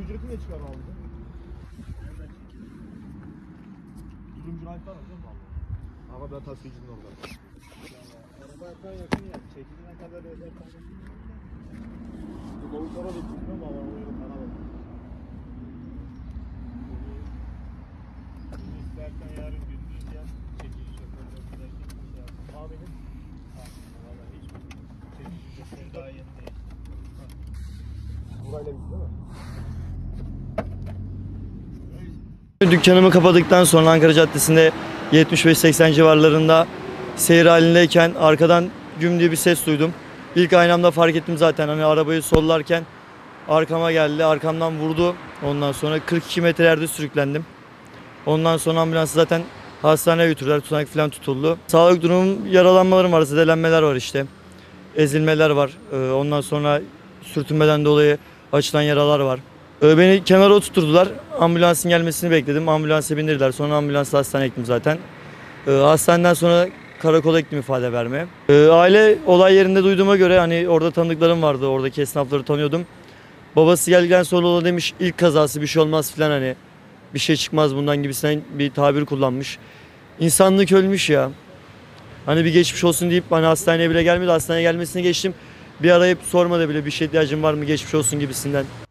ücreti ne çıkar abi? Durumcu raytlar alacağım mı abi? Ama ben taksicinin orada. Araba yakın ya. Çekilene kadar öderken. Bu lavuklara da gitmiyor mu ama uyurum bana bak. Bunu istersen yarın gündüz gel. Çekici şoförle giderken şey yap. Abinin. Valla hiç çekici şoför daha yeni değil. Burayla bitti değil mi? Dükkanımı kapadıktan sonra Ankara Caddesi'nde 75-80 civarlarında seyir halindeyken arkadan güm diye bir ses duydum. İlk aynamda fark ettim zaten, hani arabayı sollarken arkama geldi, arkamdan vurdu. Ondan sonra 42 metrelerde sürüklendim. Ondan sonra ambulansı zaten hastaneye götürdüler, tutanak falan tutuldu. Sağlık durumum, yaralanmalarım var, zedelenmeler var işte. Ezilmeler var. Ondan sonra sürtünmeden dolayı açılan yaralar var. Beni kenara oturtturdular. Ambulansın gelmesini bekledim. Ambulansa bindirdiler. Sonra ambulansla hastaneye gittim zaten. Hastaneden sonra karakola gittim ifade vermeye. Aile olay yerinde duyduğuma göre, hani orada tanıdıklarım vardı. Oradaki esnafları tanıyordum. Babası geldikten sonra o demiş ilk kazası, bir şey olmaz falan, hani bir şey çıkmaz bundan gibisinden bir tabir kullanmış. İnsanlık ölmüş ya. Hani bir geçmiş olsun deyip hani hastaneye bile gelmedi. Hastaneye gelmesine geçtim. Bir arayıp sormadı bile, bir şey ihtiyacın var mı, geçmiş olsun gibisinden.